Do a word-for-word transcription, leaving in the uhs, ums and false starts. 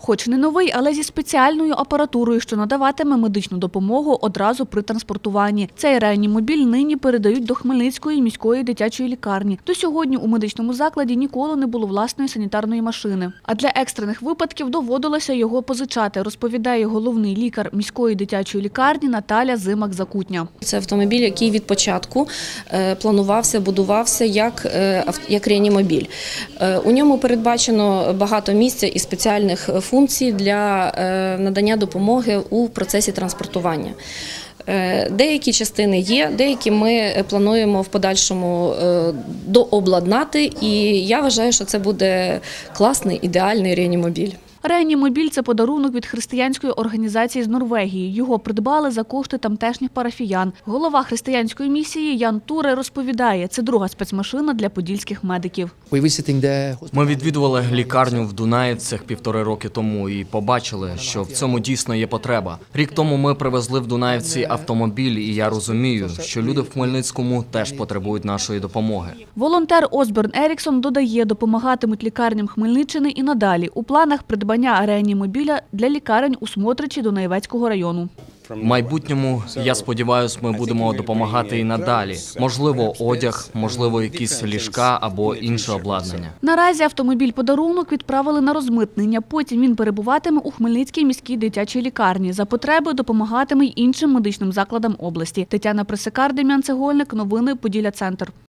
хоч не новий, але зі спеціальною апаратурою, що надаватиме медичну допомогу одразу при транспортуванні. Цей реанімобіль нині передають до Хмельницької міської дитячої лікарні. До сьогодні у медичному закладі ніколи не було власної санітарної машини. А для екстрених випадків доводилося його позичати, розповідає головний лікар міської дитячої лікарні Наталя Зимак-Закутня. Це автомобіль, який від початку планувався, будувався як, як реанімобіль. У ньому передбачено багато місця і спеціальних функцій для надання допомоги у процесі транспортування. Деякі частини є, деякі ми плануємо в подальшому дообладнати, і я вважаю, що це буде класний, ідеальний реанімобіль. Реанімобіль – це подарунок від християнської організації з Норвегії. Його придбали за кошти тамтешніх парафіян. Голова християнської місії Ян Туре розповідає, це друга спецмашина для подільських медиків. Ми відвідували лікарню в Дунаївцях півтори роки тому і побачили, що в цьому дійсно є потреба. Рік тому ми привезли в Дунаївці автомобіль, і я розумію, що люди в Хмельницькому теж потребують нашої допомоги. Волонтер Осберн Еріксон додає, допомагатимуть лікарням Хмельниччини і надалі. У планах придбання реанімобіля для лікарень у Смотричі Дунаєвецького району. В майбутньому, я сподіваюся, ми будемо допомагати і надалі. Можливо, одяг, можливо, якісь ліжка або інше обладнання. Наразі автомобіль-подарунок відправили на розмитнення. Потім він перебуватиме у Хмельницькій міській дитячій лікарні. За потреби допомагатиме й іншим медичним закладам області. Тетяна Присикар, Дем'ян Цегольник. Новини Поділля Центр.